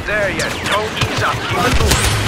there yet. Don't ease up. Keep it moving.